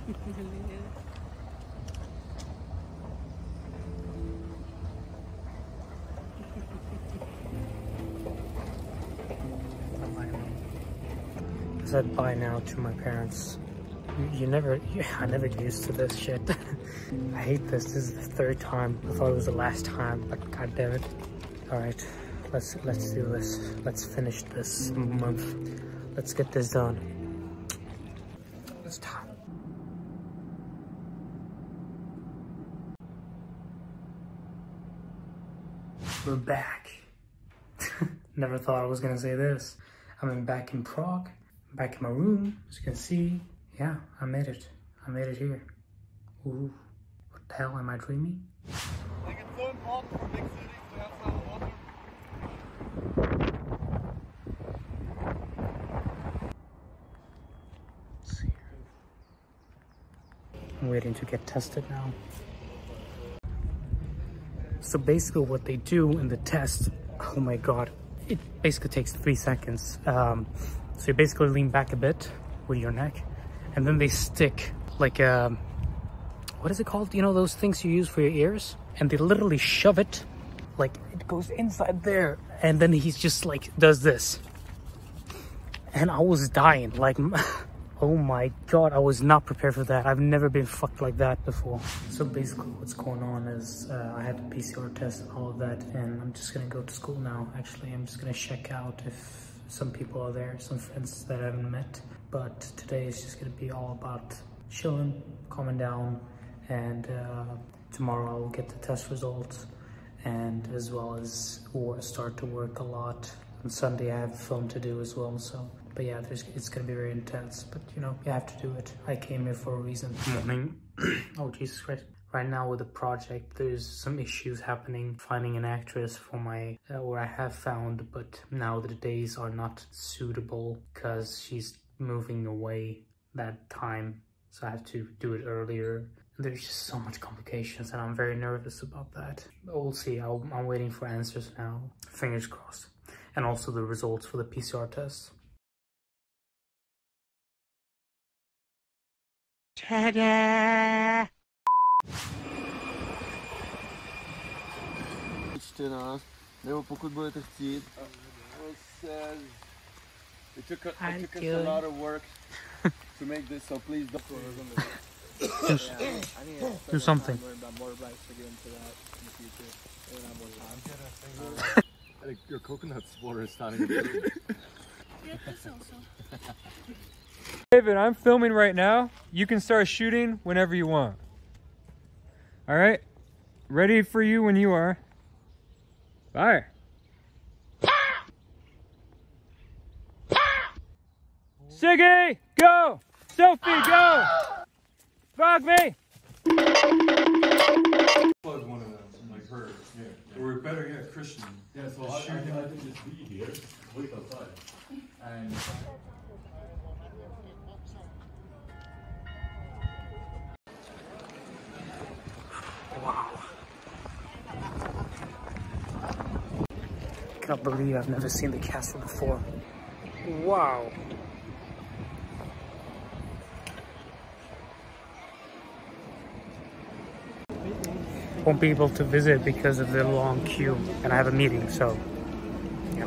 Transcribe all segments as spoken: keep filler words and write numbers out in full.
I said bye now to my parents. You, you never, you, I never get used to this shit. I hate this. This is the third time. I thought it was the last time, but god damn it. All right, let's let's do this. Let's finish this month. Let's get this done. It's time. We're back. Never thought I was gonna say this. I'm back in Prague, back in my room. As you can see, yeah, I made it. I made it here. Ooh, what the hell, am I dreaming? Like it's so important for big cities to have some water. Let's see. I'm waiting to get tested now. So basically what they do in the test, oh my god, it basically takes three seconds. Um, so you basically lean back a bit with your neck, and then they stick like a, what is it called? You know those things you use for your ears? And they literally shove it, like it goes inside there, and then he's just like, does this. And I was dying, like, oh my god, I was not prepared for that. I've never been fucked like that before. So basically what's going on is uh, I had a P C R test and all of that, and I'm just gonna go to school now. Actually, I'm just gonna check out if some people are there, some friends that I haven't met. But today is just gonna be all about chilling, calming down, and uh, tomorrow I'll get the test results, and as well as or start to work a lot. On Sunday I have film to do as well, so but yeah, there's, it's gonna be very intense, but you know, you have to do it. I came here for a reason. Morning. Oh Jesus Christ. Right now with the project, there's some issues happening finding an actress for my, uh, or I have found, but now the days are not suitable because she's moving away that time, so I have to do it earlier. There's just so much complications and I'm very nervous about that. But we'll see. I'll, I'm waiting for answers now. Fingers crossed. And also the results for the P C R test. Ta-da! Čte nás, nebo pokud budete chtít. It took, a, it took us a lot of work to make this, so please don't. Just do something. Your coconut water is starting to David, I'm filming right now. You can start shooting whenever you want. All right? Ready for you when you are. Fire. Siggy, go! Sophie, go! Frog me! Plug one of them, like her. Yeah. Or better yet, Christian. Yeah, so I, I, I can just be here, wait outside. And Wow. I cannot believe I've never seen the castle before. Wow. Won't be able to visit because of the long queue, and I have a meeting, so yeah.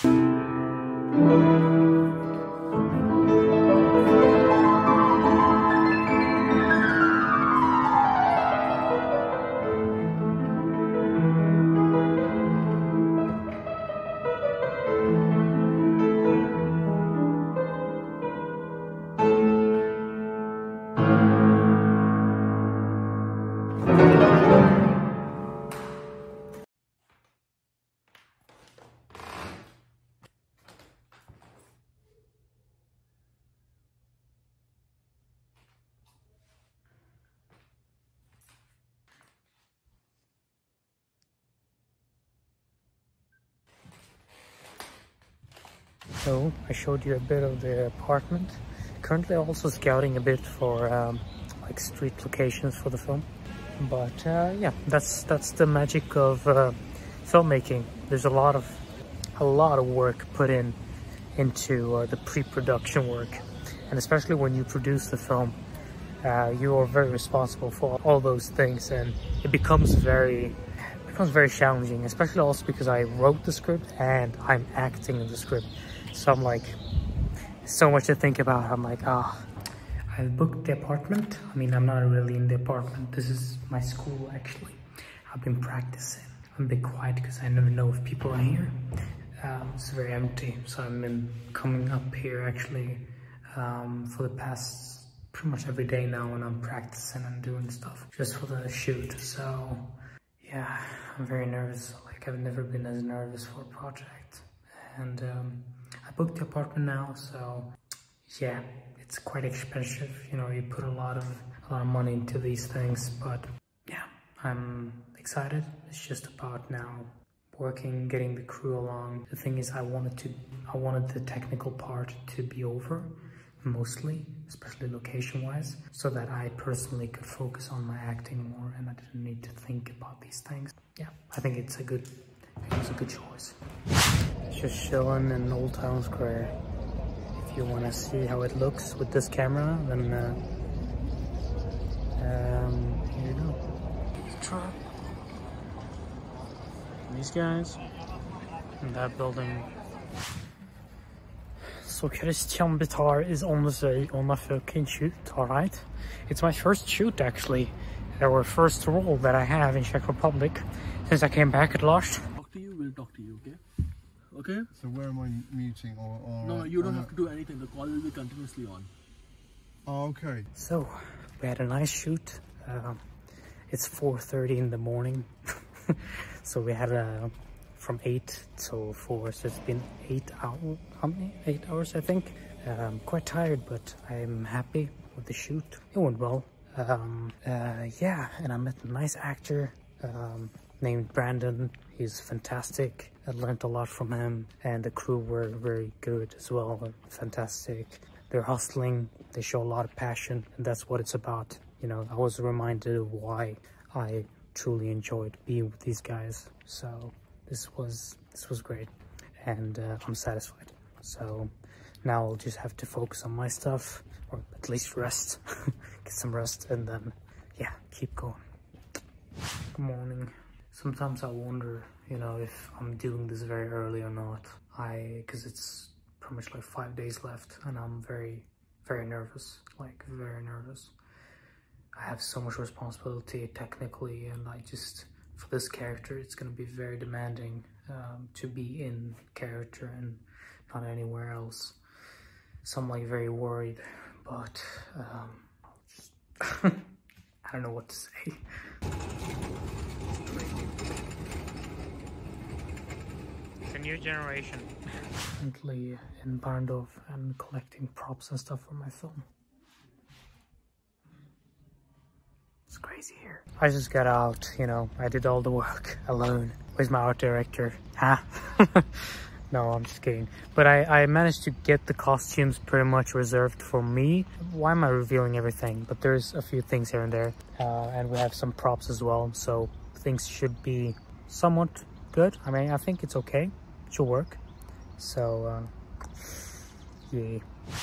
So I showed you a bit of the apartment. Currently also scouting a bit for um, like street locations for the film. But uh, yeah, that's that's the magic of uh, filmmaking. There's a lot of a lot of work put in into uh, the pre-production work, and especially when you produce the film, uh, you are very responsible for all those things, and it becomes very it becomes very challenging, especially also because I wrote the script and I'm acting in the script. So I'm like, so much to think about. I'm like, ah. I booked the apartment. I mean, I'm not really in the apartment. This is my school, actually. I've been practicing. I'm a bit quiet because I never know if people are here. Um, it's very empty, so I've been coming up here actually um, for the past pretty much every day now, when I'm practicing and doing stuff just for the shoot. So yeah, I'm very nervous. Like, I've never been as nervous for a project, and um, I booked the apartment now. So yeah, it's quite expensive. You know, you put a lot of a lot of money into these things, but yeah, I'm excited. It's just about now working, getting the crew along. The thing is, I wanted to, I wanted the technical part to be over, mostly, especially location-wise, so that I personally could focus on my acting more, and I didn't need to think about these things. Yeah, I think it's a good, it was a good choice. Just chilling in Old Town Square. If you want to see how it looks with this camera, then uh, um, here you go. Truck. These guys in that building. So Christian Bitar is on the way on a fucking shoot, alright? It's my first shoot actually, or first role that I have in Czech Republic since I came back at last. Talk to you, we'll talk to you, okay? Okay? So where am I muting or... or no, no, you don't or have to do anything. The call will be continuously on. Oh, okay. So, we had a nice shoot. Um, it's four thirty in the morning. So we had a... from eight till four, so it's been eight hours, how many? Eight hours, I think. I'm quite tired, but I'm happy with the shoot. It went well. Um, uh, yeah, and I met a nice actor um, named Brandon. He's fantastic. I learned a lot from him, and the crew were very good as well. Fantastic. They're hustling. They show a lot of passion, and that's what it's about. You know, I was reminded of why I truly enjoyed being with these guys. So this was this was great, and uh, I'm satisfied. So now I'll just have to focus on my stuff, or at least rest, get some rest, and then yeah, keep going. Good morning. Sometimes I wonder, you know, if I'm doing this very early or not. I, because it's pretty much like five days left, and I'm very, very nervous, like very nervous. I have so much responsibility technically, and I just, for this character, it's going to be very demanding um, to be in character and not anywhere else. So I'm like very worried, but um, I'll just I don't know what to say. It's a new generation. Currently in Barndorf and collecting props and stuff for my film. It's crazy here. I just got out, you know, I did all the work alone. Where's my art director? Huh? No, I'm just kidding. But I, I managed to get the costumes pretty much reserved for me. Why am I revealing everything? But there's a few things here and there. Uh, and we have some props as well. So things should be somewhat good. I mean, I think it's okay. It should work. So, uh, yeah.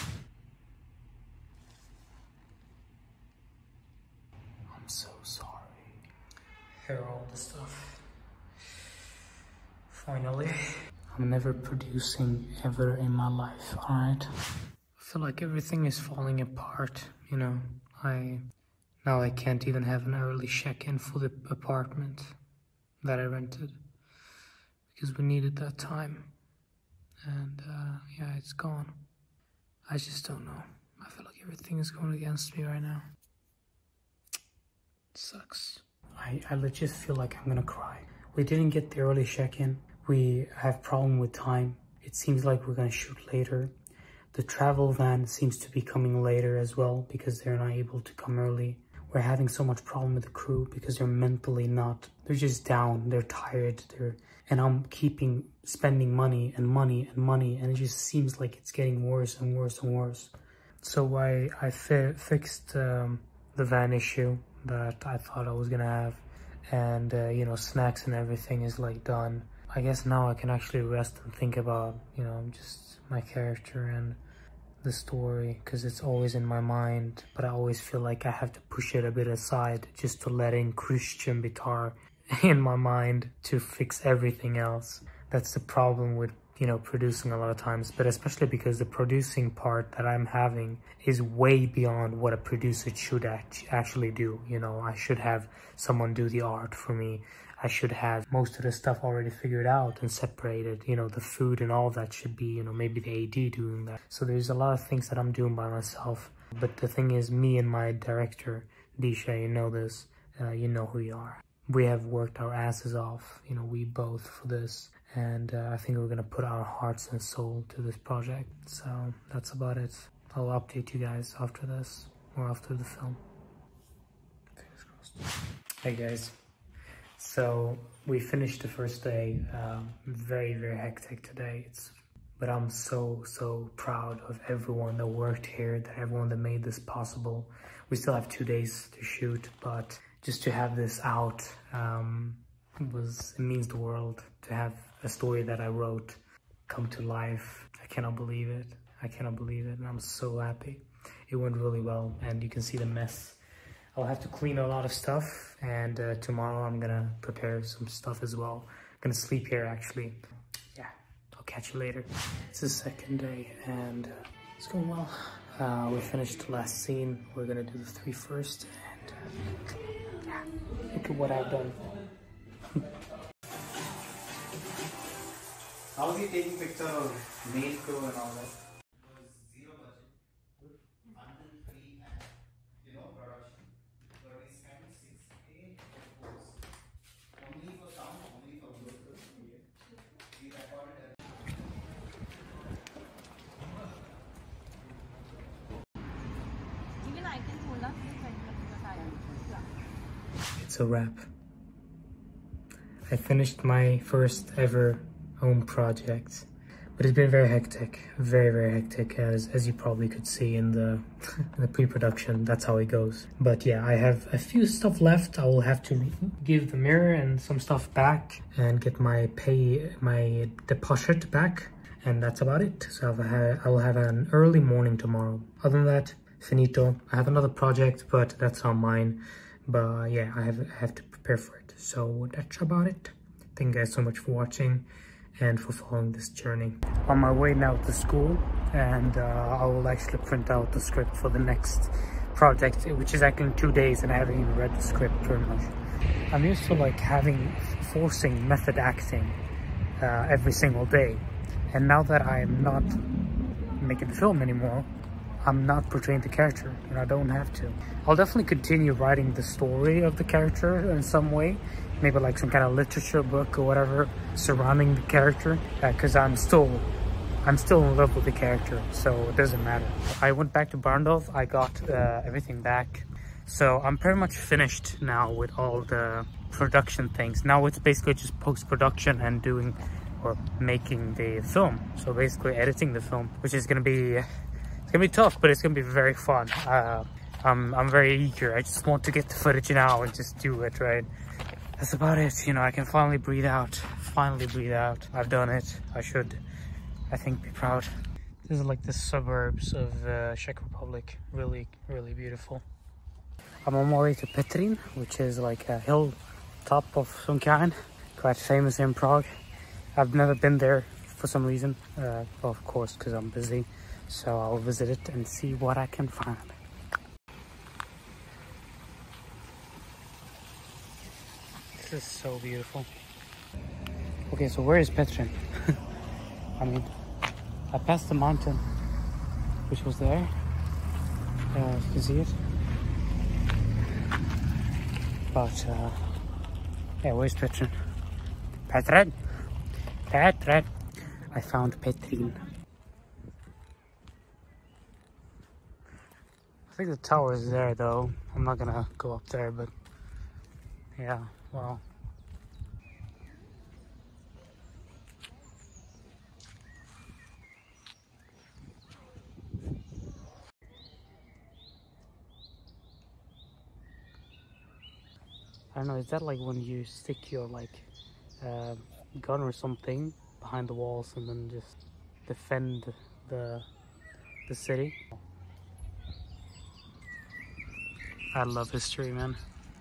I'm so sorry. Here are all the stuff. Finally. I'm never producing ever in my life, alright? I feel like everything is falling apart, you know. I now I can't even have an early check-in for the apartment that I rented because we needed that time. And uh, yeah, it's gone. I just don't know. I feel like everything is going against me right now. It sucks. I, I legit feel like I'm gonna cry. We didn't get the early check-in. We have problem with time. It seems like we're gonna shoot later. The travel van seems to be coming later as well because they're not able to come early. We're having so much problem with the crew because they're mentally not, they're just down, they're tired, they're, and I'm keeping spending money and money and money, and it just seems like it's getting worse and worse and worse. So I, I fi fixed um, the van issue that I thought I was gonna have, and uh, you know, snacks and everything is like done. I guess now I can actually rest and think about, you know, just my character and the story because it's always in my mind, but I always feel like I have to push it a bit aside just to let in Christian Bitar in my mind to fix everything else. That's the problem with, you know, producing a lot of times, but especially because the producing part that I'm having is way beyond what a producer should act actually do. You know, I should have someone do the art for me. I should have most of the stuff already figured out and separated. You know, the food and all that should be, you know, maybe the A D doing that. So there's a lot of things that I'm doing by myself. But the thing is, me and my director, Disha, you know this, uh, you know who you are. We have worked our asses off, you know, we both for this. And uh, I think we're gonna put our hearts and soul to this project. So that's about it. I'll update you guys after this or after the film. Fingers crossed. Hey guys. So we finished the first day. Um, very, very hectic today. It's, but I'm so, so proud of everyone that worked here, that everyone that made this possible. We still have two days to shoot, but just to have this out um, was, it means the world. To have a story that I wrote come to life. I cannot believe it. I cannot believe it, and I'm so happy. It went really well, and you can see the mess. I'll have to clean a lot of stuff, and uh, tomorrow I'm gonna prepare some stuff as well. I'm gonna sleep here actually. Yeah, I'll catch you later. It's the second day and uh, it's going well. Uh, we finished the last scene. We're gonna do the three first, and uh, yeah, look at what I've done. How's he taking picture of main crew and all that? It's a wrap. I finished my first ever home project, but it's been very hectic, very very hectic, as as you probably could see in the in the pre-production. That's how it goes. But yeah, I have a few stuff left. I will have to give the mirror and some stuff back and get my pay my deposit back, and that's about it. So I'll have, I will have an early morning tomorrow. Other than that, finito. I have another project, but that's not mine. But yeah, I have, I have to prepare for it. So that's about it. Thank you guys so much for watching and for following this journey. On my way now to school, and uh, I will actually print out the script for the next project, which is actually in two days, and I haven't even read the script pretty much. I'm used to like having, forcing method acting uh, every single day. And now that I am not making the film anymore, I'm not portraying the character, and I don't have to. I'll definitely continue writing the story of the character in some way, maybe like some kind of literature book or whatever surrounding the character, because uh, I'm still, I'm still in love with the character, so it doesn't matter. I went back to Barndov. I got uh, everything back, so I'm pretty much finished now with all the production things. Now it's basically just post-production and doing or making the film. So basically editing the film, which is gonna be. It's gonna be tough, but it's gonna be very fun. Uh, I'm, I'm very eager. I just want to get the footage now and just do it, right? That's about it. You know, I can finally breathe out. Finally breathe out. I've done it. I should, I think, be proud. This is like the suburbs of uh, Czech Republic. Really, really beautiful. I'm on my way to Petrin, which is like a hill top of some kind. Quite famous in Prague. I've never been there for some reason. Uh, well, of course, because I'm busy. So I'll visit it and see what I can find. This is so beautiful. Okay, so where is Petrin? I mean, I passed the mountain, which was there. Uh, you can see it. But, uh, yeah, where's Petrin? Petrin! Petrin! I found Petrin. I think the tower is there though. I'm not gonna go up there, but yeah, wow. I don't know, is that like when you stick your like uh, gun or something behind the walls and then just defend the the city. I love history, man.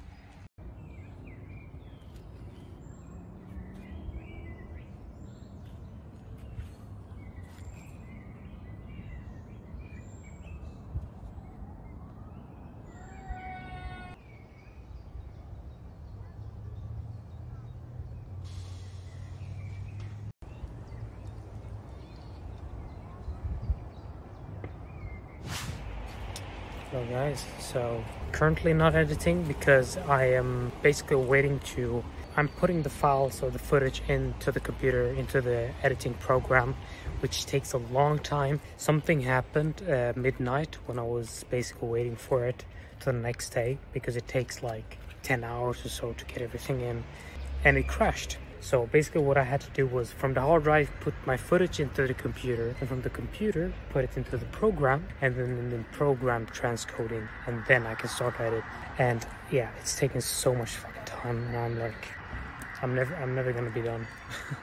Hello guys, so currently not editing because I am basically waiting to, I'm putting the files or the footage into the computer, into the editing program, which takes a long time. Something happened uh, midnight when I was basically waiting for it to the next day, because it takes like ten hours or so to get everything in, and it crashed. So basically what I had to do was, from the hard drive, put my footage into the computer, and from the computer put it into the program, and then in the program transcoding, and then I can start edit. And yeah, it's taking so much fucking time, and I'm like, I'm never I'm never gonna be done.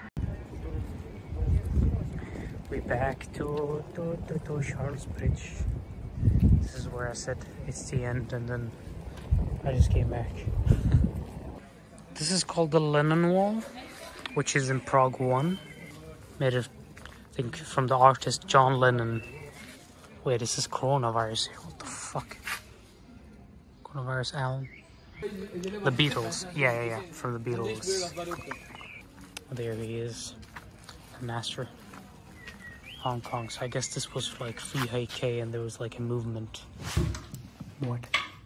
We're back to, to, to, to Charles Bridge. This is where I said it's the end, and then I just came back. This is called the Lennon Wall, which is in Prague one. Made it, I think, from the artist John Lennon. Wait, this is coronavirus here. What the fuck? Coronavirus album? The Beatles. Yeah, yeah, yeah. From the Beatles. There he is. An Astra. Hong Kong. So I guess this was like Free H K and there was like a movement. What?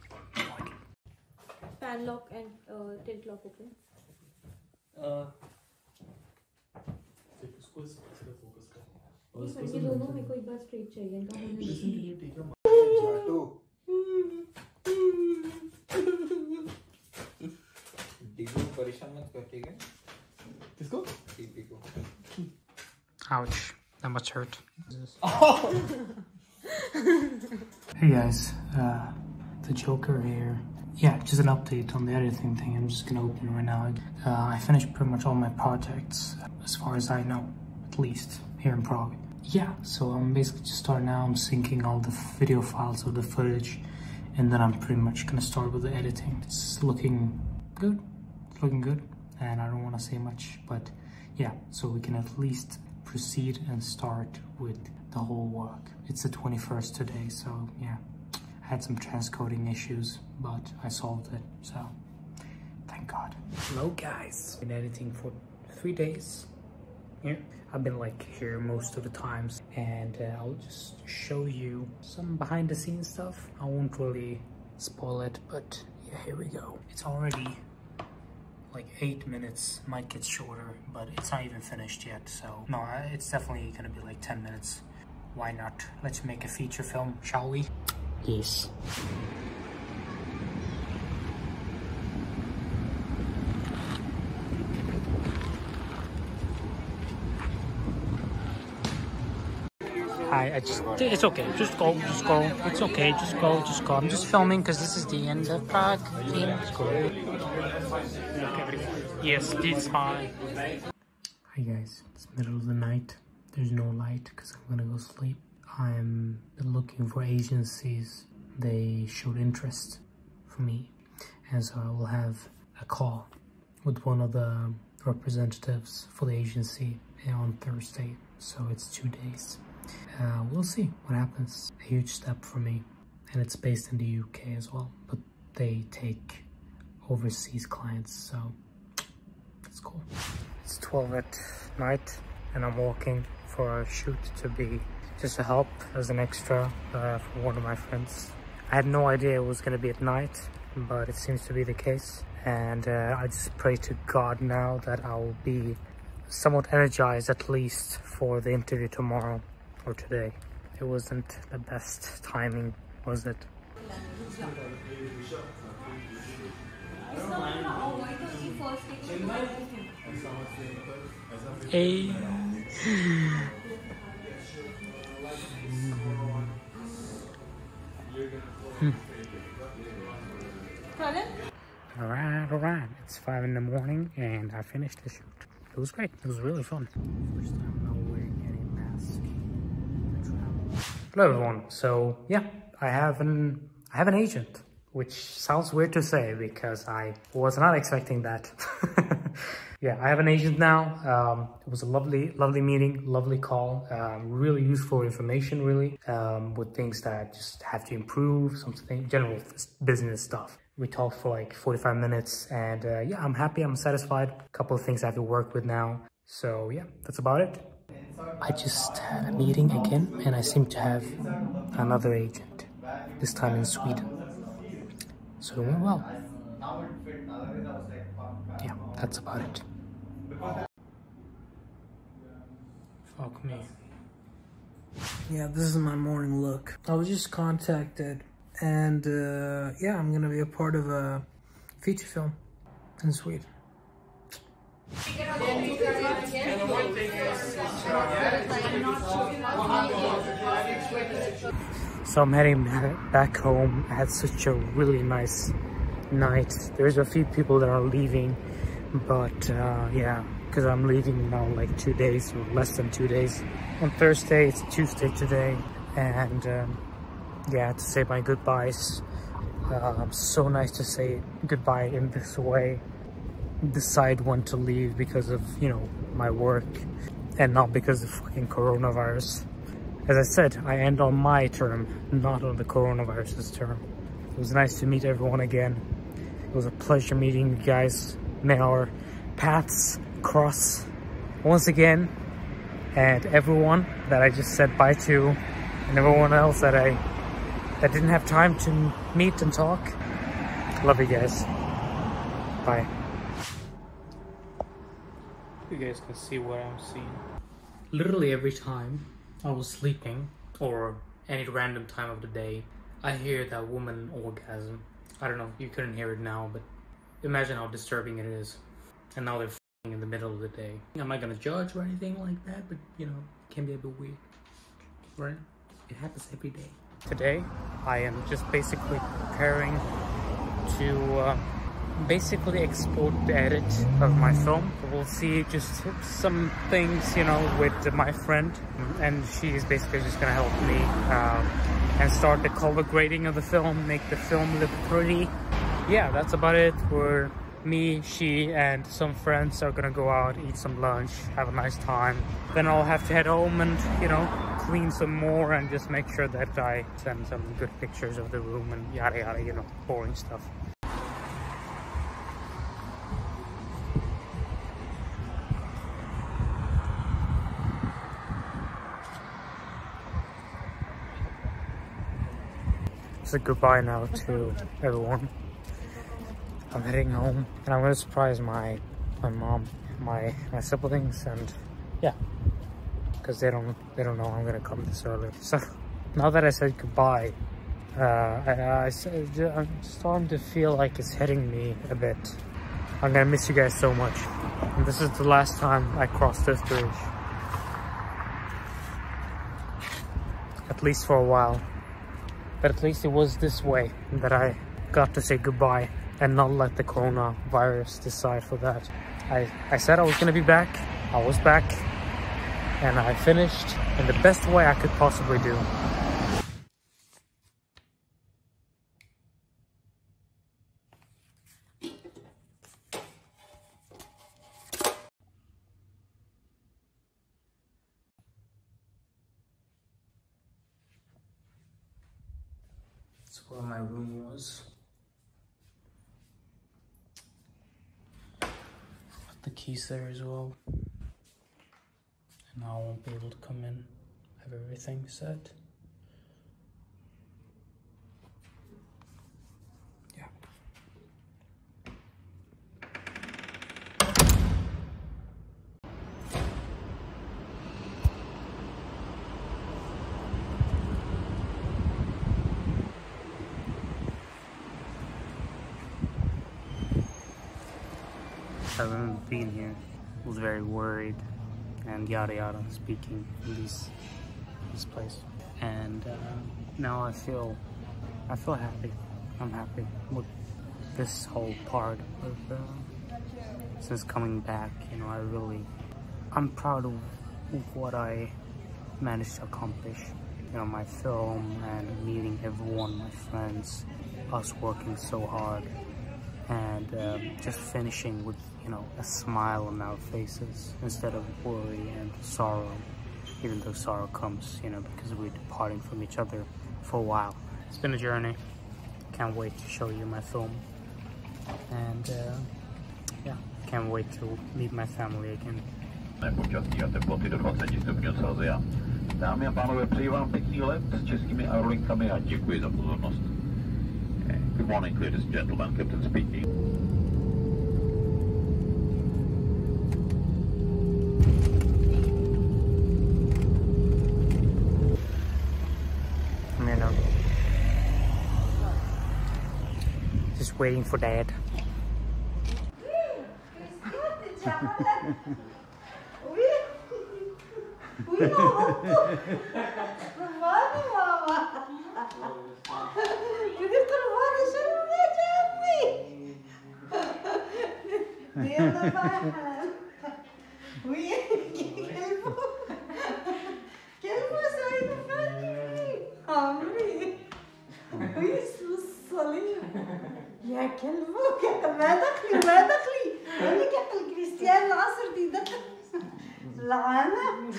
Fan lock and uh, tilt lock open. Uh. ये दोनों मेरे को एक बार straight चाहिए इनका डिगो परेशान मत कर ठीक है किसको टीपी को Ouch, that must hurt. Hey guys, uh, the Joker here. Yeah, just an update on the editing thing. I'm just gonna open it right now. Uh, I finished pretty much all my projects, as far as I know, at least here in Prague. Yeah, so I'm basically just starting now. I'm syncing all the video files of the footage, and then I'm pretty much gonna start with the editing. It's looking good. It's looking good, and I don't want to say much, but yeah, so we can at least proceed and start with the whole work. It's the twenty-first today, so yeah. I had some transcoding issues, but I solved it, so thank God. Hello guys. Been editing for three days. Yeah, I've been like here most of the times, and uh, I'll just show you some behind the scenes stuff. I won't really spoil it, but yeah, here we go. It's already like eight minutes, might get shorter, but it's not even finished yet, so no, it's definitely gonna be like ten minutes. Why not? Let's make a feature film, shall we? Yes. Hi, I just, it's okay, just go, just go, it's okay, just go, just go. I'm just filming because this is the end of Prague. Let's go. Yes, it's fine. Hi guys, it's middle of the night. There's no light because I'm gonna go sleep. I'm looking for agencies. They showed interest for me, and so I will have a call with one of the representatives for the agency on Thursday. So it's two days. Uh, we'll see what happens. A huge step for me, and it's based in the U K as well, but they take overseas clients, so it's cool. It's twelve at night, and I'm walking for a shoot to be just a help as an extra uh, for one of my friends. I had no idea it was going to be at night, but it seems to be the case, and uh, I just pray to God now that I will be somewhat energized at least for the interview tomorrow or today. It wasn't the best timing, was it? Hey. Hmm. Alright, alright. It's five in the morning and I finished the shoot. It was great. It was really fun. First time not wearing any mask to travel. Hello everyone. So yeah, I have an I have an agent, which sounds weird to say because I was not expecting that. Yeah, I have an agent now. Um, it was a lovely, lovely meeting, lovely call. Um, really useful information, really, um, with things that just have to improve, something general business stuff. We talked for like forty-five minutes, and uh, yeah, I'm happy. I'm satisfied. A couple of things I have to work with now. So yeah, that's about it. I just had a meeting again, and I seem to have another agent, this time in Sweden. So it went well. Yeah, that's about it. Fuck me. Yeah, this is my morning look. I was just contacted, and uh, yeah, I'm gonna be a part of a feature film in Sweden. So I'm heading back home. I had such a really nice night. There's a few people that are leaving, but uh, yeah, because I'm leaving now like two days or less than two days. On Thursday, it's Tuesday today, and um, yeah, to say my goodbyes. Uh, so nice to say goodbye in this way. Decide when to leave because of, you know, my work and not because of fucking coronavirus. As I said, I end on my term, not on the coronavirus's term. It was nice to meet everyone again. It was a pleasure meeting you guys. May our paths cross once again. And everyone that I just said bye to, and everyone else that I that didn't have time to meet and talk. Love you guys. Bye. You guys can see what I'm seeing. Literally every time I was sleeping, or any random time of the day, I hear that woman orgasm. I don't know, you couldn't hear it now, but imagine how disturbing it is. And now they're f***ing in the middle of the day. I'm not gonna judge or anything like that, but you know, it can be a bit weird, right? It happens every day. Today, I am just basically preparing to uh, basically export the edit of my film. We'll see just some things, you know, with my friend, and she's basically just gonna help me uh, and start the color grading of the film, make the film look pretty. Yeah, that's about it. We're me, she, and some friends are gonna go out, eat some lunch, have a nice time. Then I'll have to head home and, you know, clean some more and just make sure that I send some good pictures of the room and yada yada, you know, boring stuff. So goodbye now to everyone. I'm heading home, and I'm gonna surprise my my mom, my my siblings, and yeah, because they don't they don't know I'm gonna come this early. So now that I said goodbye, uh, I, I, I I'm starting to feel like it's hitting me a bit. I'm gonna miss you guys so much, and this is the last time I cross this bridge, at least for a while. But at least it was this way that I got to say goodbye and not let the coronavirus decide for that. I, I said I was gonna be back, I was back, and I finished in the best way I could possibly do. That's where my room was. Put the keys there as well. And now I won't be able to come in. I have everything set. Yeah. I remember being here, was very worried and yada yada, speaking in this, this place. And uh, now I feel, I feel happy. I'm happy with this whole part of, uh, since coming back, you know, I really, I'm proud of what I managed to accomplish. you know, my film and meeting everyone, my friends, us working so hard, and uh, just finishing with, you know, a smile on our faces instead of worry and sorrow, even though sorrow comes, you know, because we're departing from each other for a while. It's been a journey. Can't wait to show you my film, and uh, yeah, can't wait to meet my family again. Počasí a teploty do dvacet stupňů Celsia. Dámy a pánové, přeji vám pěkný let s českými aerolinkami a děkuji za pozornost. Good morning, ladies and gentlemen, Captain speaking. I'm here now. Just waiting for Dad. يا كلبك يا ما دخلي ما دخلي قال لك يا كريستيان العصر دي دخل لعنة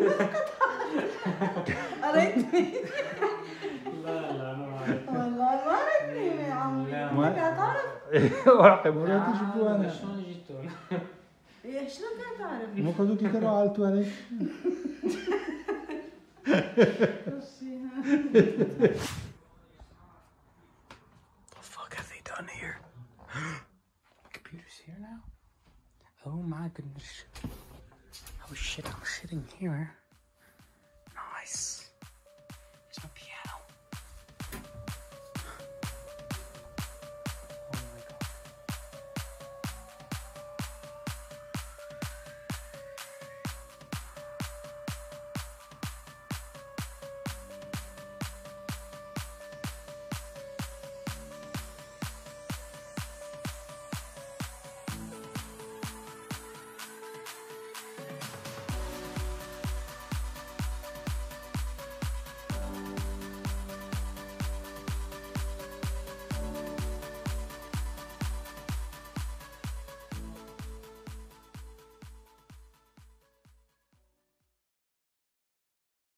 قريتني لا لا انا والله ما قريتني يا عمي ما تعرف ورقة مرات يشوفوها أنا شلون جيتون يا شلون كنت تعرف مو خذوك كانوا عالتوا عليك here. Computer's here now? Oh my goodness. Oh shit, I'm sitting here. Nice.